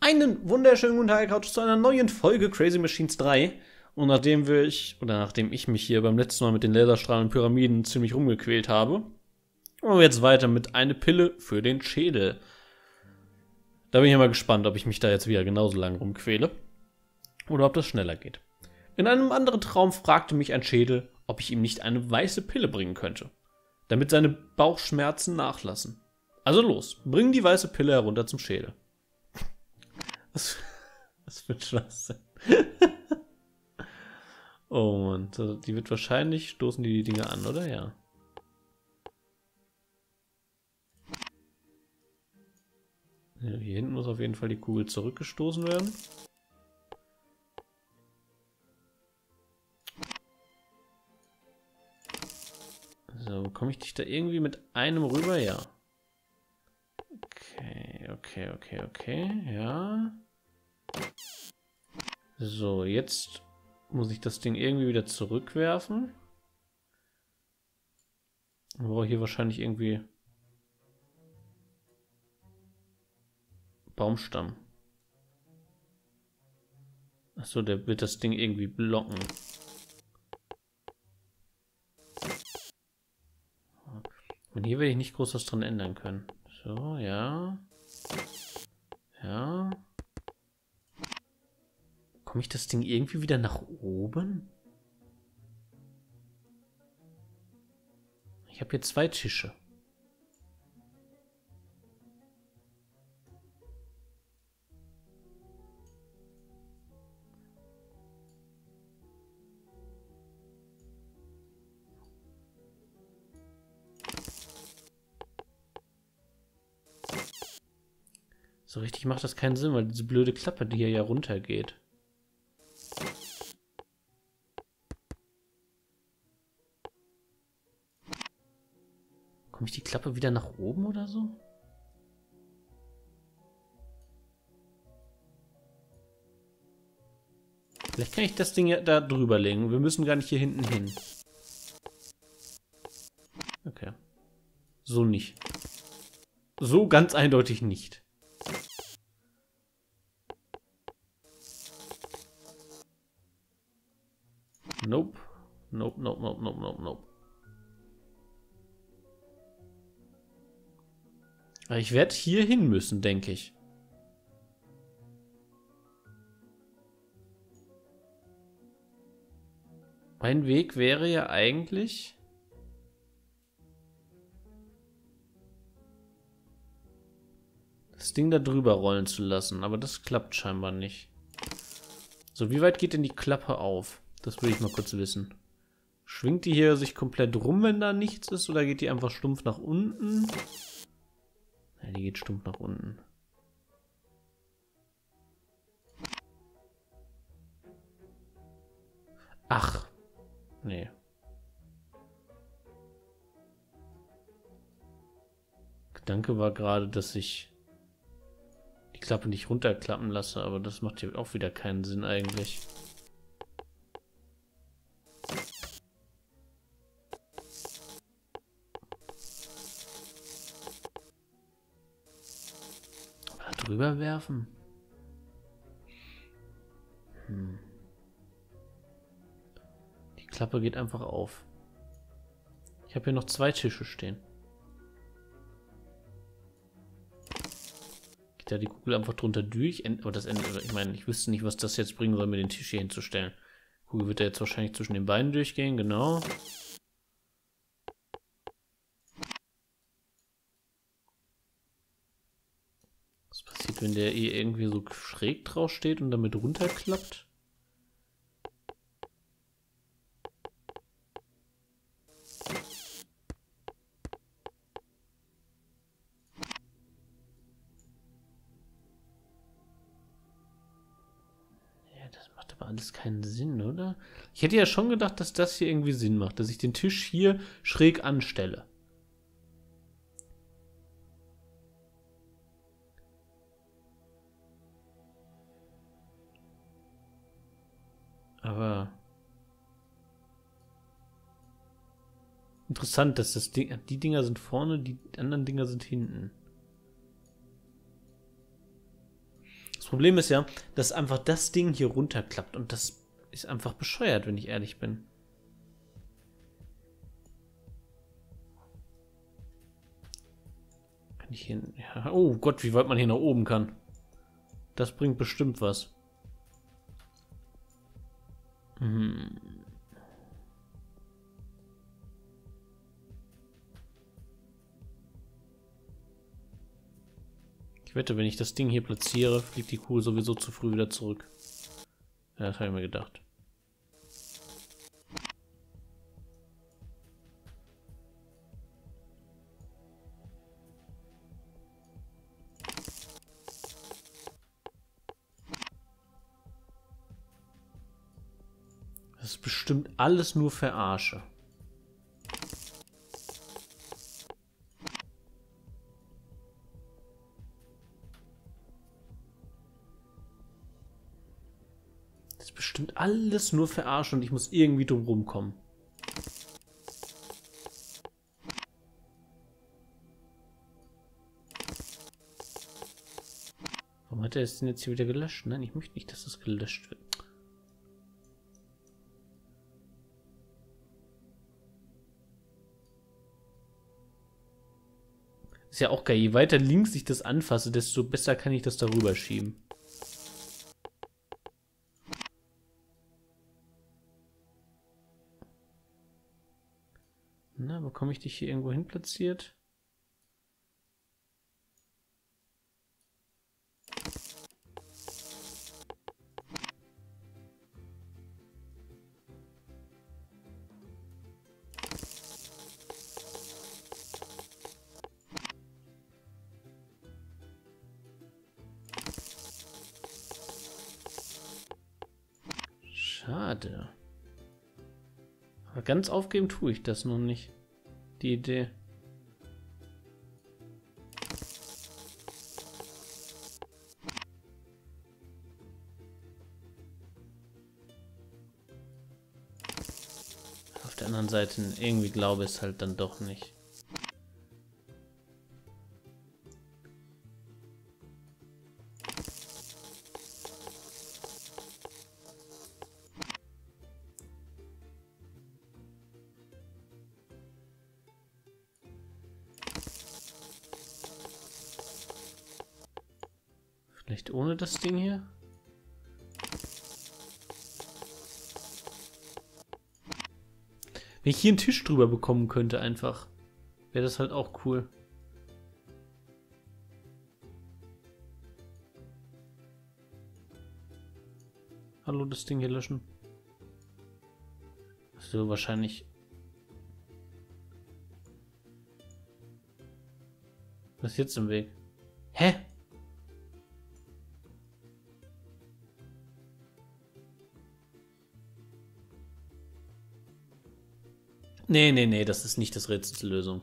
Einen wunderschönen guten Tag, Couch, zu einer neuen Folge Crazy Machines 3. Und nachdem ich mich hier beim letzten Mal mit den Laserstrahlen und Pyramiden ziemlich rumgequält habe, machen wir jetzt weiter mit einer Pille für den Schädel. Da bin ich mal gespannt, ob ich mich da jetzt wieder genauso lang rumquäle oder ob das schneller geht. In einem anderen Traum fragte mich ein Schädel, ob ich ihm nicht eine weiße Pille bringen könnte, damit seine Bauchschmerzen nachlassen. Also los, bring die weiße Pille herunter zum Schädel. Was für ein Schwachsinn. Oh Mann, die wird wahrscheinlich, stoßen die Dinge an, oder? Ja. Ja, hier hinten muss auf jeden Fall die Kugel zurückgestoßen werden. So, bekomme ich dich da irgendwie mit einem rüber? Ja. Okay, ja. So, jetzt muss ich das Ding irgendwie wieder zurückwerfen. Ich brauche hier wahrscheinlich irgendwie Baumstamm. Achso, der wird das Ding irgendwie blocken. Und hier werde ich nicht groß was dran ändern können. So, ja. Ja. Komme ich das Ding irgendwie wieder nach oben? Ich habe hier 2 Tische. So richtig macht das keinen Sinn, weil diese blöde Klappe, die hier ja runtergeht. Komme ich die Klappe wieder nach oben oder so? Vielleicht kann ich das Ding ja da drüber legen. Wir müssen gar nicht hier hinten hin. Okay. So nicht. So ganz eindeutig nicht. Nope. Nope. Aber ich werde hier hin müssen, denke ich. Mein Weg wäre ja eigentlich... das Ding da drüber rollen zu lassen, aber das klappt scheinbar nicht. So, wie weit geht denn die Klappe auf? Das will ich mal kurz wissen. Schwingt die hier sich komplett rum, wenn da nichts ist, oder geht die einfach stumpf nach unten? Ja, die geht stumpf nach unten. Ach. Nee. Gedanke war gerade, dass ich die Klappe nicht runterklappen lasse, aber das macht hier auch wieder keinen Sinn eigentlich. Drüber werfen? Die Klappe geht einfach auf. Ich habe hier noch 2 Tische stehen. Geht da die Kugel einfach drunter durch? Aber das Ende, ich meine, ich wüsste nicht, was das jetzt bringen soll, mir den Tisch hier hinzustellen. Die Kugel wird da jetzt wahrscheinlich zwischen den Beinen durchgehen, genau. Was passiert, wenn der irgendwie so schräg drauf steht und damit runterklappt? Aber alles keinen Sinn, oder? Ich hätte ja schon gedacht, dass das hier irgendwie Sinn macht, dass ich den Tisch hier schräg anstelle. Aber interessant, dass das Ding, die Dinger sind vorne, die anderen Dinger sind hinten. Das Problem ist ja, dass einfach das Ding hier runterklappt und das ist einfach bescheuert, wenn ich ehrlich bin. Kann ich hier... Ja, oh Gott, wie weit man hier nach oben kann. Das bringt bestimmt was. Ich wette, wenn ich das Ding hier platziere, fliegt die Kugel sowieso zu früh wieder zurück. Ja, das habe ich mir gedacht. Das ist bestimmt alles nur Verarsche. Das ist bestimmt alles nur Verarsche und ich muss irgendwie drum rumkommen. Warum hat er es denn jetzt hier wieder gelöscht? Nein, ich möchte nicht, dass das gelöscht wird. Ist ja auch geil. Je weiter links ich das anfasse, desto besser kann ich das darüber schieben. Na, bekomme ich dich hier irgendwo hin platziert? Schade. Aber ganz aufgeben tue ich das noch nicht. Die Idee. Auf der anderen Seite irgendwie glaube ich es halt dann doch nicht. Vielleicht ohne das Ding hier? Wenn ich hier einen Tisch drüber bekommen könnte einfach, wäre das halt auch cool. Hallo, das Ding hier löschen. So, wahrscheinlich. Was ist jetzt im Weg? Hä? Nee, das ist nicht das Rätsels Lösung.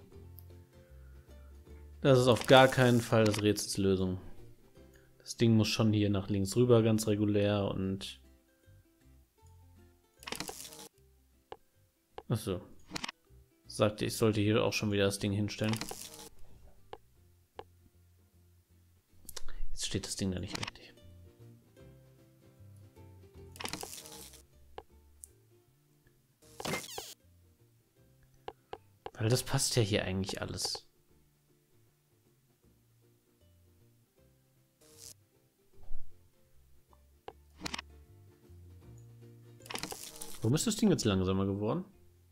Das ist auf gar keinen Fall das Rätsels Lösung. Das Ding muss schon hier nach links rüber, ganz regulär und... Achso. Sagte, ich sollte hier auch schon wieder das Ding hinstellen. Jetzt steht das Ding da nicht richtig. Weil das passt ja hier eigentlich alles. Warum ist das Ding jetzt langsamer geworden?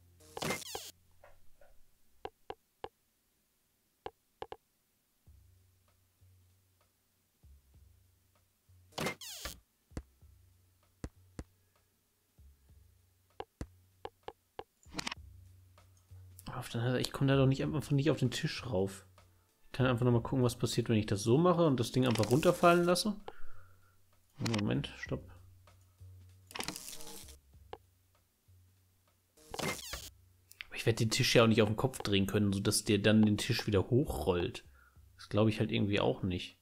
Ich komme da doch nicht einfach nicht auf den Tisch rauf. Ich kann einfach noch mal gucken, was passiert, wenn ich das so mache und das Ding einfach runterfallen lasse. Moment, stopp. Aber ich werde den Tisch ja auch nicht auf den Kopf drehen können, sodass der dann den Tisch wieder hochrollt. Das glaube ich halt irgendwie auch nicht.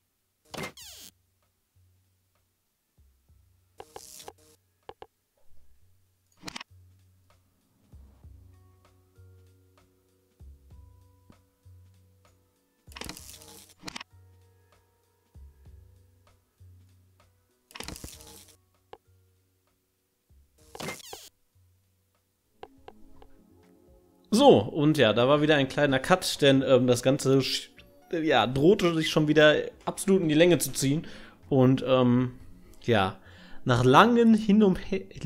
So, und ja, da war wieder ein kleiner Cut, denn das Ganze ja, drohte sich schon wieder absolut in die Länge zu ziehen. Und ja, nach langen Hin und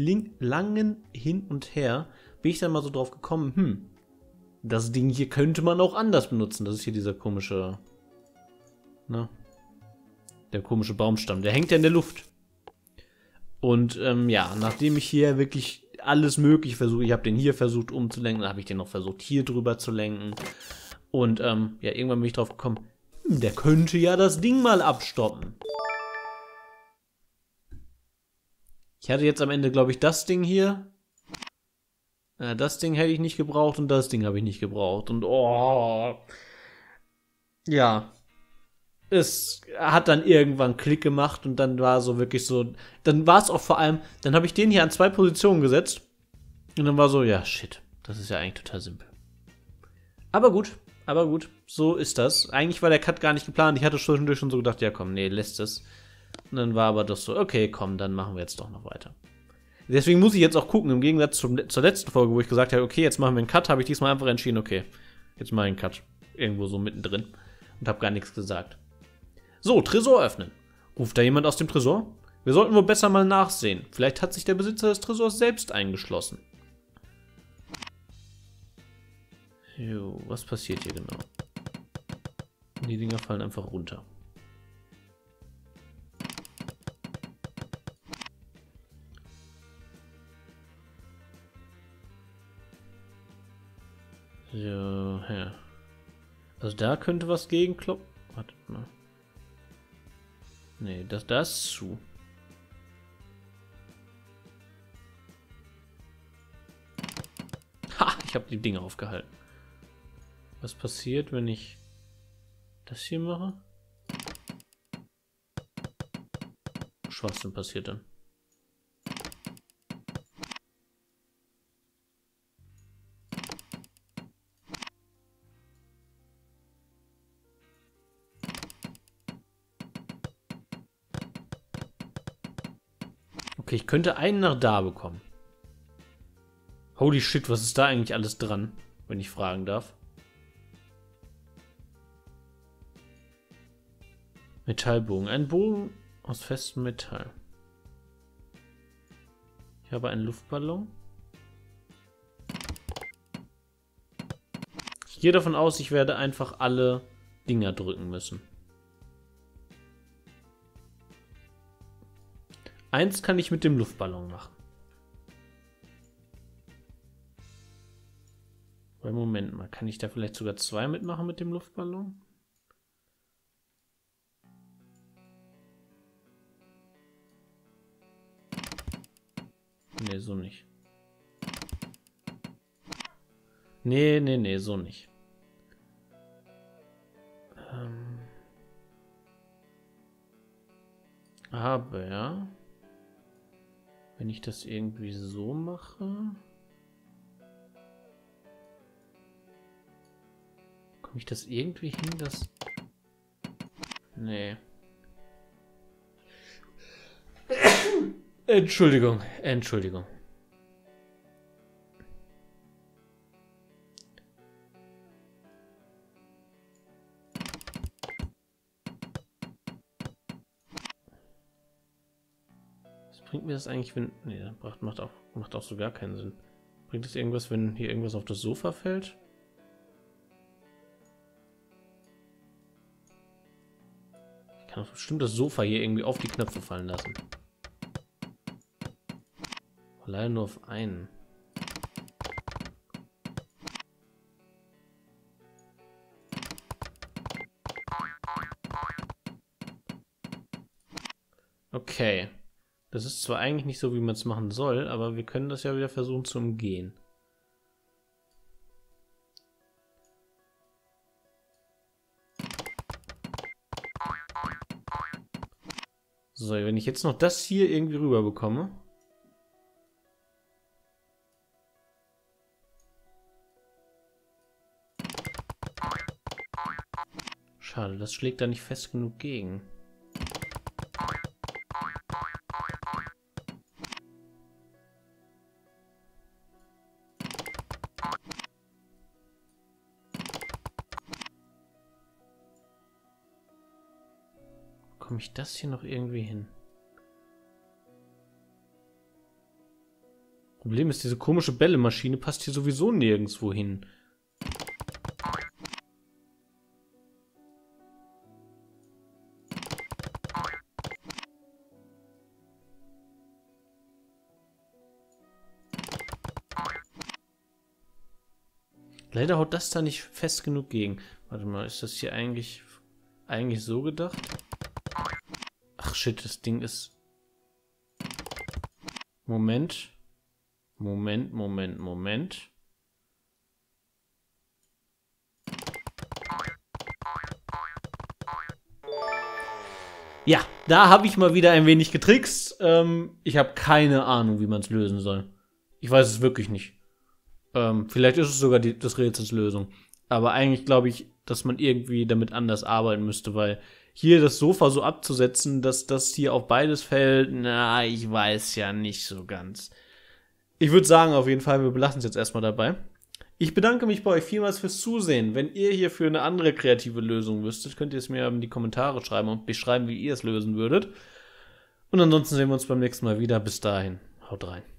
Her bin ich dann mal so drauf gekommen, das Ding hier könnte man auch anders benutzen. Das ist hier dieser komische, ne? Der komische Baumstamm. Der hängt ja in der Luft. Und ja, nachdem ich hier wirklich alles Mögliche versuche, ich habe den hier versucht umzulenken, dann habe ich den noch versucht hier drüber zu lenken. Und ja, irgendwann bin ich drauf gekommen, der könnte ja das Ding mal abstoppen. Ich hatte jetzt am Ende, glaube ich, das Ding hier. Das Ding hätte ich nicht gebraucht und das Ding habe ich nicht gebraucht. Und oh. Ja. Es hat dann irgendwann Klick gemacht und dann war so wirklich so. Dann war es auch vor allem. Dann habe ich den hier an 2 Positionen gesetzt. Und dann war so, ja, shit. Das ist ja eigentlich total simpel. Aber gut, so ist das. Eigentlich war der Cut gar nicht geplant. Ich hatte zwischendurch schon so gedacht, ja komm, nee, lässt es. Und dann war aber doch so, okay, komm, dann machen wir jetzt doch noch weiter. Deswegen muss ich jetzt auch gucken, im Gegensatz zur letzten Folge, wo ich gesagt habe, okay, jetzt machen wir einen Cut, habe ich diesmal einfach entschieden, okay, jetzt mache ich einen Cut. Irgendwo so mittendrin. Und habe gar nichts gesagt. So, Tresor öffnen. Ruft da jemand aus dem Tresor? Wir sollten wohl besser mal nachsehen. Vielleicht hat sich der Besitzer des Tresors selbst eingeschlossen. Jo, was passiert hier genau? Die Dinger fallen einfach runter. So, ja. Also da könnte was gegenkloppen. Wartet mal. Nee, das ist zu. Ha, ich habe die Dinger aufgehalten. Was passiert, wenn ich das hier mache? Schwachsinn passiert dann. Okay, ich könnte einen nach da bekommen. Holy shit, was ist da eigentlich alles dran, wenn ich fragen darf? Metallbogen. Ein Bogen aus festem Metall. Ich habe einen Luftballon. Ich gehe davon aus, ich werde einfach alle Dinger drücken müssen. Eins kann ich mit dem Luftballon machen. Moment mal, kann ich da vielleicht sogar 2 mitmachen mit dem Luftballon? Nee, so nicht. Nee, so nicht. Aber wenn ich das irgendwie so mache, komme ich das irgendwie hin, dass... Nee. Entschuldigung. Was bringt mir das eigentlich, wenn... Nee, das macht auch so gar keinen Sinn. Bringt es irgendwas, wenn hier irgendwas auf das Sofa fällt? Ich kann doch bestimmt das Sofa hier irgendwie auf die Knöpfe fallen lassen. Leider nur auf einen. Okay. Das ist zwar eigentlich nicht so, wie man es machen soll, aber wir können das ja wieder versuchen zu umgehen. So, wenn ich jetzt noch das hier irgendwie rüber bekomme. Schade, das schlägt da nicht fest genug gegen. bekomme ich das hier noch irgendwie hin? Problem ist, diese komische Bällemaschine passt hier sowieso nirgendwo hin. Leider haut das da nicht fest genug gegen. Warte mal, ist das hier eigentlich so gedacht? Ach shit, das Ding ist... Moment. Ja, da habe ich mal wieder ein wenig getrickst. Ich habe keine Ahnung, wie man es lösen soll. Ich weiß es wirklich nicht. Vielleicht ist es sogar des Rätsels Lösung. Aber eigentlich glaube ich, dass man irgendwie damit anders arbeiten müsste, weil hier das Sofa so abzusetzen, dass das hier auf beides fällt, na, ich weiß ja nicht so ganz. Ich würde sagen, auf jeden Fall, wir belassen es jetzt erstmal dabei. Ich bedanke mich bei euch vielmals fürs Zusehen. Wenn ihr hierfür eine andere kreative Lösung wüsstet, könnt ihr es mir in die Kommentare schreiben und beschreiben, wie ihr es lösen würdet. Und ansonsten sehen wir uns beim nächsten Mal wieder. Bis dahin, haut rein.